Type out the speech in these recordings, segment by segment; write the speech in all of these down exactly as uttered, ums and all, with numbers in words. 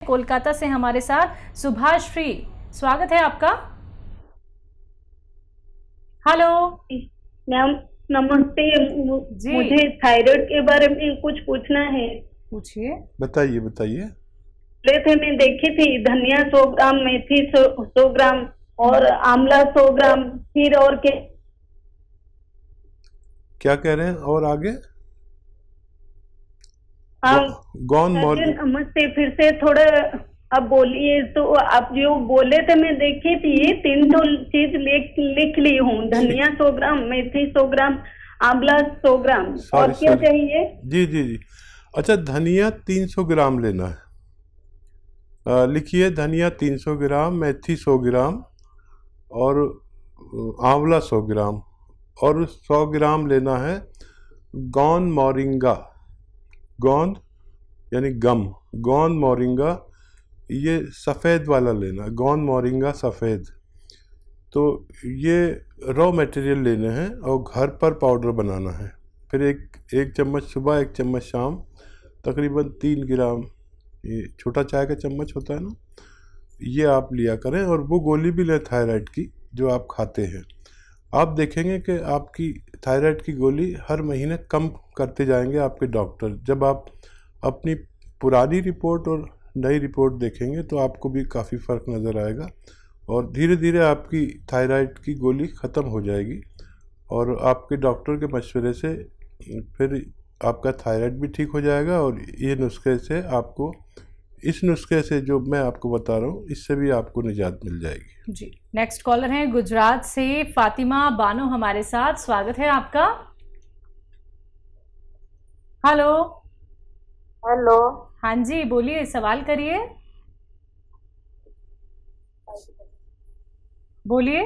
कोलकाता से हमारे साथ सुभाष श्री, स्वागत है आपका। हेलो मैम, नमस्ते। मुझे थायराइड के बारे में कुछ पूछना है। पूछिए। बताइए बताइए। ले थे मैं देखी थी, धनिया सौ ग्राम, मेथी सौ ग्राम और आंवला सौ ग्राम, फिर और के क्या कह रहे हैं और आगे? Good morning. नमस्ते, फिर से थोड़ा अब बोलिए। तो आप जो बोले थे मैं देखी थी, तीन सौ चीज लिख लिख ली हूँ। धनिया सौ ग्राम, मेथी सौ ग्राम, आंवला सौ ग्राम, और क्या चाहिए? जी जी जी अच्छा, धनिया तीन सौ ग्राम लेना है। लिखिए, धनिया तीन सौ ग्राम, मेथी सौ ग्राम और आंवला सौ ग्राम, और सौ ग्राम लेना है गौन मोरिंगा। गोंद यानी गम, गोंद मोरिंगा, ये सफ़ेद वाला लेना, गोंद मोरिंगा सफ़ेद। तो ये रॉ मटेरियल लेने हैं और घर पर पाउडर बनाना है। फिर एक एक चम्मच सुबह, एक चम्मच शाम, तकरीबन तीन ग्राम, ये छोटा चाय का चम्मच होता है ना, ये आप लिया करें। और वो गोली भी लें थायराइड की जो आप खाते हैं। आप देखेंगे कि आपकी थायराइड की गोली हर महीने कम करते जाएंगे आपके डॉक्टर। जब आप अपनी पुरानी रिपोर्ट और नई रिपोर्ट देखेंगे तो आपको भी काफ़ी फ़र्क नज़र आएगा, और धीरे धीरे आपकी थायराइड की गोली ख़त्म हो जाएगी। और आपके डॉक्टर के मशवरे से फिर आपका थायराइड भी ठीक हो जाएगा। और ये नुस्खे से आपको, इस नुस्खे से जो मैं आपको बता रहा हूँ, इससे भी आपको निजात मिल जाएगी। जी। नेक्स्ट कॉलर हैं गुजरात से फातिमा बानो हमारे साथ, स्वागत है आपका। Hello hello. हाँ जी, बोलिए, सवाल करिए, बोलिए।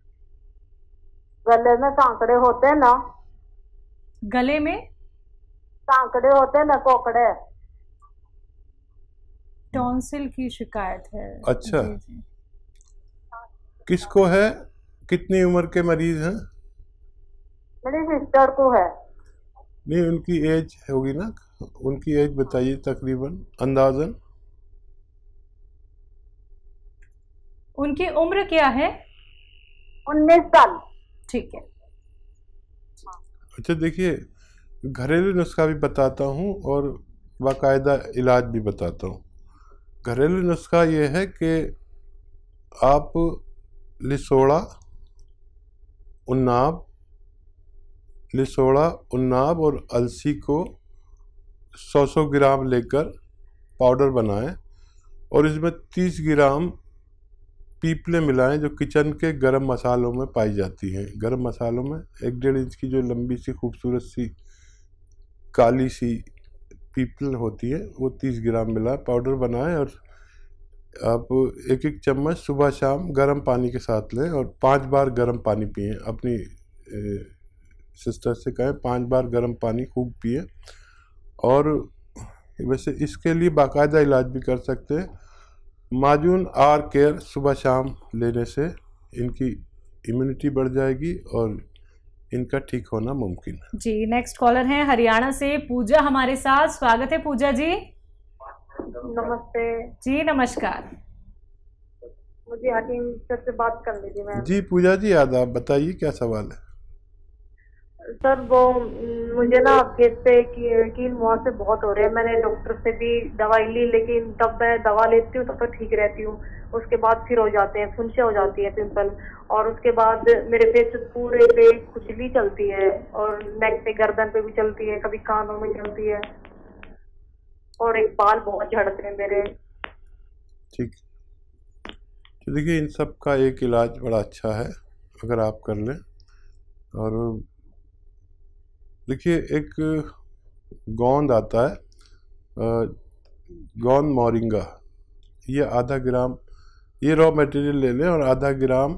गले में कांकड़े होते हैं ना? गले में कांकड़े होते हैं ना, कोकड़े। टॉन्सिल की शिकायत है। अच्छा, जी जी। किसको है? कितनी उम्र के मरीज हैं? मेरी सिस्टर को है। नहीं, उनकी एज होगी ना, उनकी एज बताइए तकरीबन, अंदाजन। उनकी उम्र क्या है? उन्नीस साल। ठीक है। अच्छा, देखिए, घरेलू नुस्खा भी बताता हूँ और बाकायदा इलाज भी बताता हूँ। घरेलू नुस्खा ये है कि आप लिसोड़ा, उन्नाब, लिसोड़ा, उन्नाब और अलसी को सौ सौ ग्राम लेकर पाउडर बनाएं, और इसमें तीस ग्राम पीपले मिलाएं जो किचन के गरम मसालों में पाई जाती हैं। गरम मसालों में एक डेढ़ इंच की जो लंबी सी खूबसूरत सी काली सी पीपल होती है, वो तीस ग्राम मिलाएं, पाउडर बनाएं, और आप एक एक चम्मच सुबह शाम गर्म पानी के साथ लें और पांच बार गर्म पानी पिएं। अपनी सिस्टर से कहें पांच बार गर्म पानी खूब पिए। और वैसे इसके लिए बाकायदा इलाज भी कर सकते हैं। माजून आर केयर सुबह शाम लेने से इनकी इम्यूनिटी बढ़ जाएगी और इनका ठीक होना मुमकिन है। जी। नेक्स्ट कॉलर हैं हरियाणा से पूजा हमारे साथ, स्वागत है पूजा जी। नमस्ते जी, नमस्कार। मुझे हकीम सर से बात कर लीजिए मैम। जी पूजा जी, आदाब, बताइए क्या सवाल है? सर वो मुझे ना फेस पे कील मुहासे बहुत हो रहे हैं। मैंने डॉक्टर से भी दवाई ली, लेकिन तब मैं दवा लेती हूँ तब तो ठीक रहती हूँ, उसके बाद फिर हो जाते हैं, फुंसियाँ हो जाती है, पिंपल, और उसके बाद मेरे फेस पूरे पे खुजली चलती है, और नेक पे, गर्दन पे भी चलती है, कभी कानों में चलती है, और एक बाल बहुत झड़ते हैं मेरे। ठीक, तो देखिए, इन सब का एक इलाज बड़ा अच्छा है अगर आप कर लें। और देखिए, एक गोंद आता है, गोंद मोरिंगा, ये आधा ग्राम, ये रॉ मटेरियल ले लें और आधा ग्राम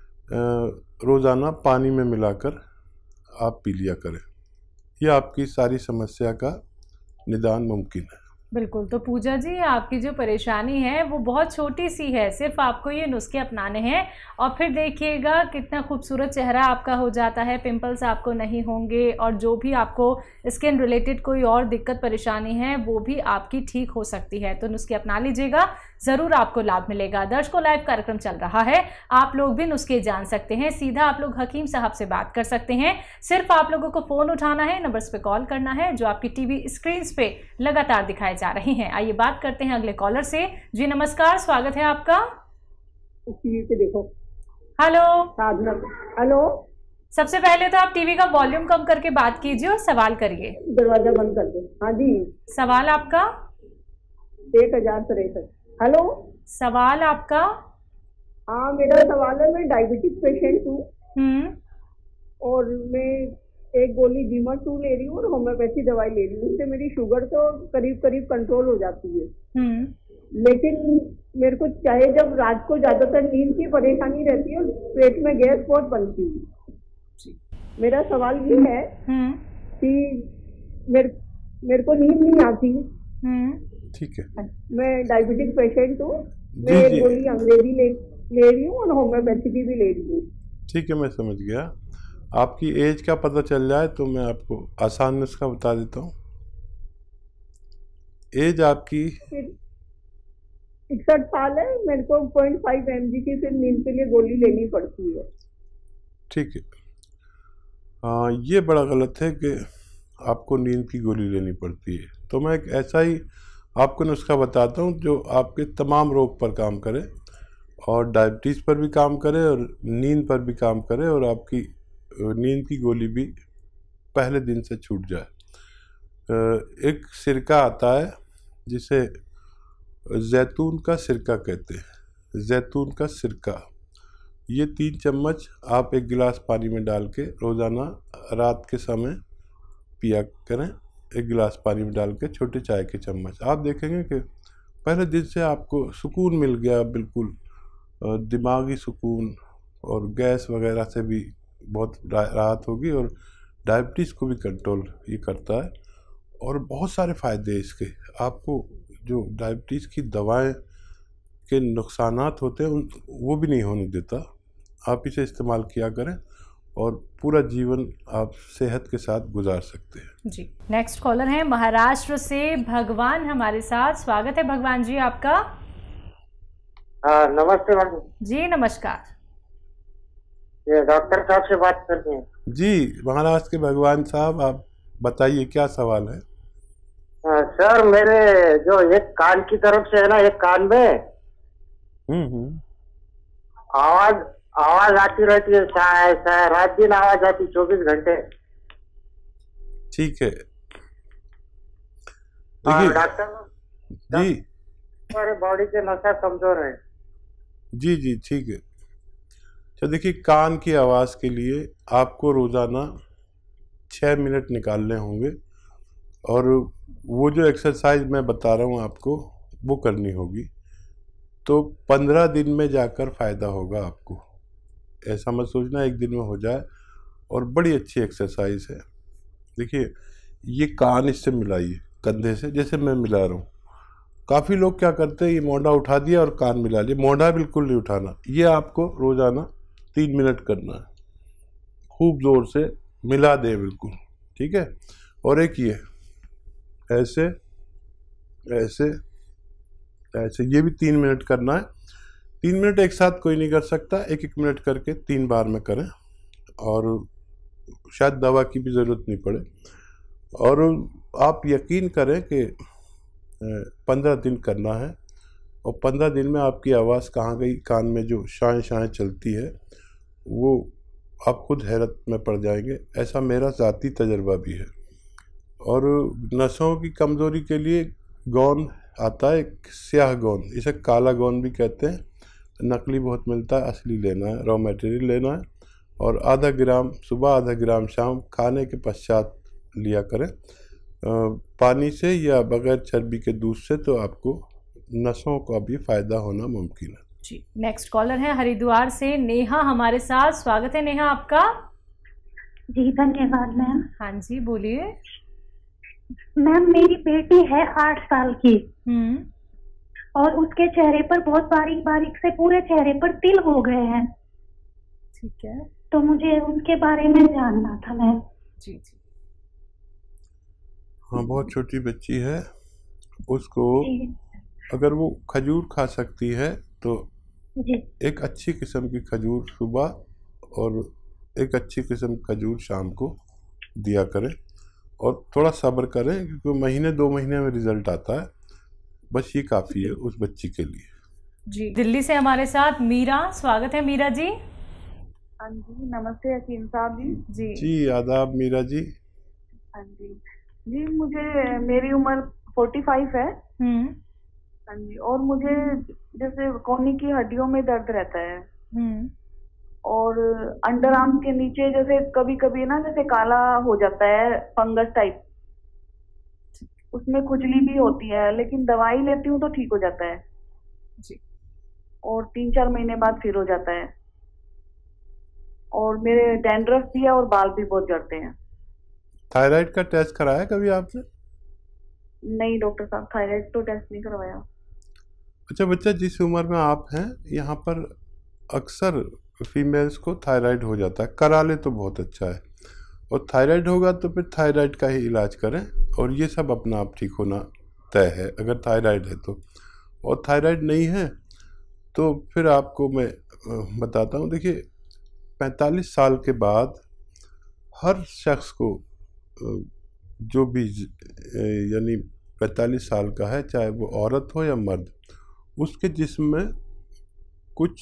रोज़ाना पानी में मिलाकर आप पी लिया करें। यह आपकी सारी समस्या का निदान मुमकिन है। बिल्कुल। तो पूजा जी, आपकी जो परेशानी है वो बहुत छोटी सी है, सिर्फ आपको ये नुस्खे अपनाने हैं और फिर देखिएगा कितना खूबसूरत चेहरा आपका हो जाता है, पिंपल्स आपको नहीं होंगे और जो भी आपको स्किन रिलेटेड कोई और दिक्कत परेशानी है वो भी आपकी ठीक हो सकती है। तो नुस्खे अपना लीजिएगा, ज़रूर आपको लाभ मिलेगा। दर्शकों, लाइव कार्यक्रम चल रहा है, आप लोग भी नुस्खे जान सकते हैं, सीधा आप लोग हकीम साहब से बात कर सकते हैं। सिर्फ आप लोगों को फ़ोन उठाना है, नंबर्स पे कॉल करना है जो आपकी टीवी स्क्रीन पे लगातार दिखाए जा रही हैं। आइए बात करते हैं अगले कॉलर से। जी नमस्कार, स्वागत है आपका। देखो, हेलो हेलो। सबसे पहले तो आप टीवी का वॉल्यूम कम करके बात कीजिए और सवाल करिए। दरवाजा बंद कर दो। हाँ जी, सवाल आपका। एक हजार तिरसठ। हेलो, सवाल आपका। हाँ, मेरा सवाल है, मैं डायबिटिक पेशेंट हूँ हम्म और मैं एक गोली डीमा टू ले रही हूँ और होम्योपैथी दवाई ले रही हूँ। उससे मेरी शुगर तो करीब करीब कंट्रोल हो जाती है, हम्म लेकिन मेरे को चाहे जब रात को ज्यादातर नींद की परेशानी रहती है और पेट में गैस बहुत बनती है। मेरा सवाल ये है हम्म कि मेरे मेरे को नींद नहीं आती। हम्म ठीक है, मैं डायबिटिक पेशेंट हूँ, जी, मैं जी। गोली अंग्रेजी ले ले रही हूँ और होम्योपैथी की भी ले रही हूँ। ठीक है, मैं समझ गया। आपकी एज का पता चल जाए तो मैं आपको आसान नुस्खा बता देता हूँ। एज आपकी इकसठ साल है, मेरे को पॉइंट फाइव एम जी की फिर नींद के लिए गोली लेनी पड़ती है। ठीक है। हाँ, ये बड़ा गलत है कि आपको नींद की गोली लेनी पड़ती है। तो मैं एक ऐसा ही आपको नुस्खा बताता हूँ जो आपके तमाम रोग पर काम करे और डायबिटीज़ पर भी काम करे और नींद पर भी काम करे और आपकी नींद की गोली भी पहले दिन से छूट जाए। एक सिरका आता है जिसे जैतून का सिरका कहते हैं, जैतून का सिरका। ये तीन चम्मच आप एक गिलास पानी में डाल के रोज़ाना रात के समय पिया करें। एक गिलास पानी में डाल के छोटे चाय के चम्मच, आप देखेंगे कि पहले दिन से आपको सुकून मिल गया, बिल्कुल दिमागी सुकून, और गैस वगैरह से भी बहुत राहत होगी और डायबिटीज़ को भी कंट्रोल ये करता है और बहुत सारे फ़ायदे हैं इसके। आपको जो डायबिटीज़ की दवाएं के नुकसानात होते हैं उन वो भी नहीं होने देता। आप इसे इस्तेमाल किया करें और पूरा जीवन आप सेहत के साथ गुजार सकते हैं। जी, नेक्स्ट कॉलर है महाराष्ट्र से भगवान हमारे साथ। स्वागत है भगवान जी आपका। हाँ, नमस्ते मैडम जी नमस्कार। ये डॉक्टर साहब से बात करनी है। जी, महाराष्ट्र के भगवान साहब, आप बताइए क्या सवाल है। आ, सर, मेरे जो एक कान की तरफ से है ना, एक कान में हम्म हम्म आवाज आवाज आती रहती है, रात दिन आवाज आती, चौबीस घंटे। ठीक है, हाँ, देखिए डॉक्टर जी हमारे बॉडी के नसा कमजोर है। जी जी ठीक है। तो देखिए, कान की आवाज़ के लिए आपको रोज़ाना छः मिनट निकालने होंगे और वो जो एक्सरसाइज मैं बता रहा हूँ आपको वो करनी होगी। तो पंद्रह दिन में जाकर फ़ायदा होगा आपको। ऐसा मत सोचना एक दिन में हो जाए, और बड़ी अच्छी एक्सरसाइज है। देखिए, ये कान इससे मिलाइए कंधे से, जैसे मैं मिला रहा हूँ। काफ़ी लोग क्या करते हैं, ये मोढ़ा उठा दिया और कान मिला लिया। मोढ़ा बिल्कुल नहीं उठाना, ये आपको रोज़ाना तीन मिनट करना है। खूब ज़ोर से मिला दे बिल्कुल, ठीक है। और एक ये ऐसे ऐसे ऐसे, ये भी तीन मिनट करना है। तीन मिनट एक साथ कोई नहीं कर सकता, एक एक मिनट करके तीन बार में करें और शायद दवा की भी ज़रूरत नहीं पड़े। और आप यकीन करें कि पंद्रह दिन करना है और पंद्रह दिन में आपकी आवाज़ कहाँ गई, कान में जो शाएं शाएं चलती है वो आप खुद हैरत में पड़ जाएंगे। ऐसा मेरा ज़ाती तजर्बा भी है। और नसों की कमज़ोरी के लिए गोंद आता है, एक स्याह गोंद, इसे काला गोंद भी कहते हैं। नकली बहुत मिलता है, असली लेना है, रॉ मटेरियल लेना है। और आधा ग्राम सुबह, आधा ग्राम शाम, खाने के पश्चात लिया करें, पानी से या बगैर चर्बी के दूध से, तो आपको नसों का भी फ़ायदा होना मुमकिन है। जी, नेक्स्ट कॉलर है हरिद्वार से नेहा हमारे साथ। स्वागत है नेहा आपका। जी धन्यवाद मैम। हाँ जी बोलिए। मैम मेरी बेटी है आठ साल की हम्म। और उसके चेहरे पर बहुत बारीक बारीक से पूरे चेहरे पर तिल हो गए हैं। ठीक है। तो मुझे उसके बारे में जानना था मैम। जी जी। हाँ, बहुत छोटी बच्ची है, उसको जी अगर वो खजूर खा सकती है तो जी एक अच्छी किस्म की खजूर सुबह और एक अच्छी किस्म की खजूर शाम को दिया करें, और थोड़ा सब्र करें क्योंकि महीने दो महीने में रिजल्ट आता है, बस ये काफ़ी है उस बच्ची के लिए। जी, दिल्ली से हमारे साथ मीरा, स्वागत है मीरा जी। हाँ जी, नमस्ते हकीम साहब जी। जी जी आदाब मीरा जी। हाँ जी जी, मुझे मेरी उम्र फोर्टी फाइव है। हम्म हाँ जी, और मुझे जैसे कोहनी की हड्डियों में दर्द रहता है हम्म और अंडर आर्म के नीचे जैसे कभी कभी ना जैसे काला हो जाता है, फंगस टाइप, उसमें खुजली भी होती है, लेकिन दवाई लेती हूँ तो ठीक हो जाता है जी। और तीन चार महीने बाद फिर हो जाता है। और मेरे डैंड्रफ भी है और बाल भी बहुत झड़ते हैं। थायराइड का टेस्ट कराया कभी आपने? नहीं डॉक्टर साहब, थायराइड तो टेस्ट नहीं करवाया। अच्छा बच्चा, जिस उम्र में आप हैं यहाँ पर अक्सर फीमेल्स को थायराइड हो जाता है, करा ले तो बहुत अच्छा है, और थायराइड होगा तो फिर थायराइड का ही इलाज करें, और ये सब अपना आप ठीक होना तय है अगर थायराइड है तो। और थायराइड नहीं है तो फिर आपको मैं बताता हूँ। देखिए, पैंतालीस साल के बाद हर शख्स को, जो भी यानी पैंतालीस साल का है, चाहे वो औरत हो या मर्द, उसके जिस्म में कुछ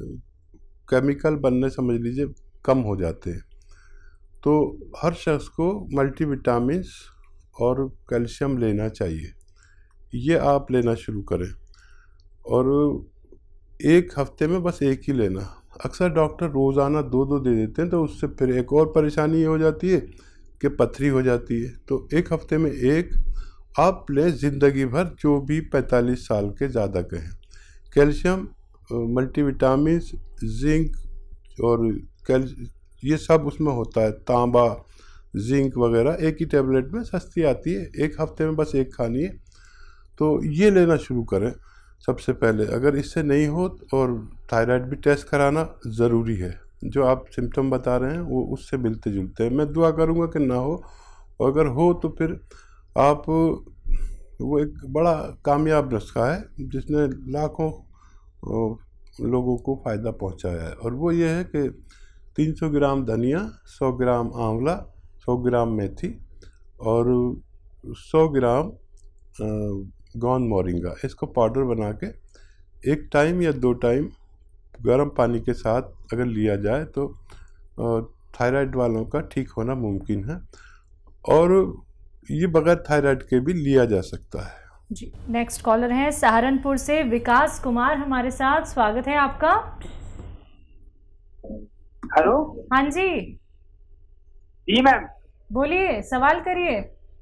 केमिकल बनने समझ लीजिए कम हो जाते हैं। तो हर शख्स को मल्टीविटामिन्स और कैल्शियम लेना चाहिए, ये आप लेना शुरू करें, और एक हफ्ते में बस एक ही लेना। अक्सर डॉक्टर रोज़ाना दो दो दे देते हैं, तो उससे फिर एक और परेशानी ये हो जाती है कि पथरी हो जाती है। तो एक हफ्ते में एक आप लें, ज़िंदगी भर, जो भी पैंतालीस साल के ज़्यादा के हैं। कैल्शियम, मल्टीविटामिन्स, जिंक और कैल ये सब उसमें होता है, तांबा, जिंक वगैरह एक ही टैबलेट में सस्ती आती है, एक हफ्ते में बस एक खानी है। तो ये लेना शुरू करें सबसे पहले। अगर इससे नहीं हो, और थायराइड भी टेस्ट कराना ज़रूरी है, जो आप सिम्टम बता रहे हैं वो उससे मिलते जुलते हैं। मैं दुआ करूँगा कि ना हो, और अगर हो तो फिर आप, वो एक बड़ा कामयाब नुस्खा है जिसने लाखों लोगों को फ़ायदा पहुंचाया है, और वो ये है कि तीन सौ ग्राम धनिया, सौ ग्राम आंवला, सौ ग्राम मेथी और सौ ग्राम गोंद मोरिंगा, इसको पाउडर बना के एक टाइम या दो टाइम गर्म पानी के साथ अगर लिया जाए तो थायराइड वालों का ठीक होना मुमकिन है, और ये बगैर थायराइड के भी लिया जा सकता है। जी, नेक्स्ट कॉलर हैं सहारनपुर से विकास कुमार हमारे साथ, स्वागत है आपका। हेलो। हाँ जी जी मैम। बोलिए, सवाल करिए।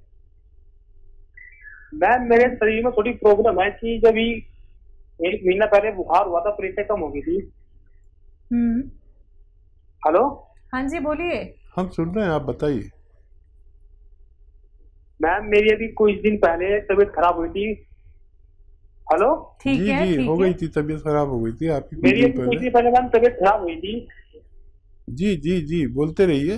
मैम, मेरे शरीर में थोड़ी प्रॉब्लम है कि जब ही एक महीना पहले बुखार हुआ था, प्रेशर कम हो गई थी। हम्म। हेलो। हाँ जी बोलिए। हम सुन रहे हैं, आप बताइए। मैम, मेरी अभी कुछ दिन पहले तबीयत खराब हुई थी। हेलो। ठीक जी है, जी ठीक हो है। गई थी, तबीयत खराब हो गई थी आपकी कुछ मेरी दिन अभी कुछ पहले। दिन पहले मैम तबीयत खराब हुई थी। जी जी जी बोलते रहिए।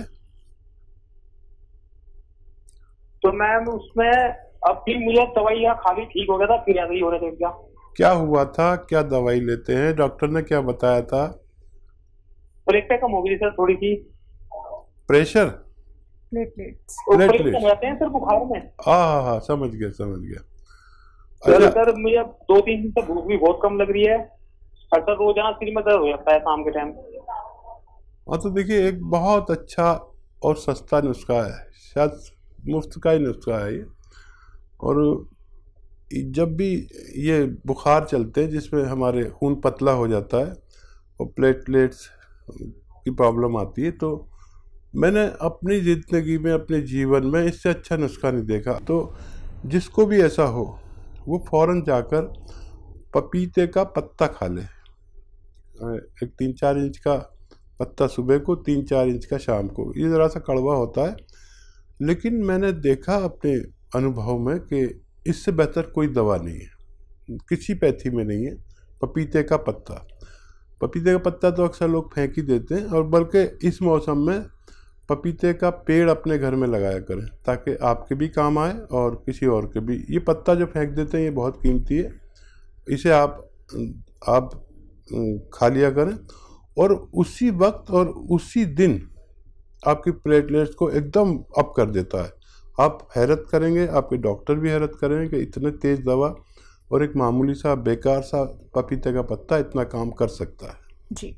तो मैम उसमें अब फिर मुझे दवाइयाँ खाली ठीक हो गया था, फिर ऐसे ही हो रहे थे। क्या क्या हुआ था, क्या दवाई लेते हैं, डॉक्टर ने क्या बताया था? प्रेशर कम हो गई सर, थोड़ी सी। Pressure, platelets. प्रेशर कम जाते हैं सर बुखार में। हाँ हाँ हाँ समझ गया समझ गया। सर अच्छा, सर मुझे दो तीन दिन से भूख भी बहुत कम लग रही है, और सर रोजाना सिर में दर्द हो जाता है शाम के टाइम। हाँ तो देखिए, एक बहुत अच्छा और सस्ता नुस्खा है, शायद मुफ्त का ही नुस्खा है ये। और जब भी ये बुखार चलते हैं जिसमें हमारे खून पतला हो जाता है और प्लेटलेट्स की प्रॉब्लम आती है, तो मैंने अपनी ज़िंदगी में, अपने जीवन में इससे अच्छा नुस्खा नहीं देखा। तो जिसको भी ऐसा हो वो फ़ौरन जाकर पपीते का पत्ता खा ले, एक तीन चार इंच का पत्ता सुबह को, तीन चार इंच का शाम को। ये ज़रा सा कड़वा होता है, लेकिन मैंने देखा अपने अनुभव में कि इससे बेहतर कोई दवा नहीं है, किसी पैथी में नहीं है। पपीते का पत्ता, पपीते का पत्ता तो अक्सर लोग फेंक ही देते हैं, और बल्कि इस मौसम में पपीते का पेड़ अपने घर में लगाया करें ताकि आपके भी काम आए और किसी और के भी। ये पत्ता जो फेंक देते हैं ये बहुत कीमती है, इसे आप आप खा लिया करें, और उसी वक्त और उसी दिन आपकी प्लेटलेट्स को एकदम अप कर देता है। आप हैरत करेंगे, आपके डॉक्टर भी हैरत करेंगे कि इतने तेज़ दवा और एक मामूली सा बेकार सा पपीते का पत्ता इतना काम कर सकता है। जी।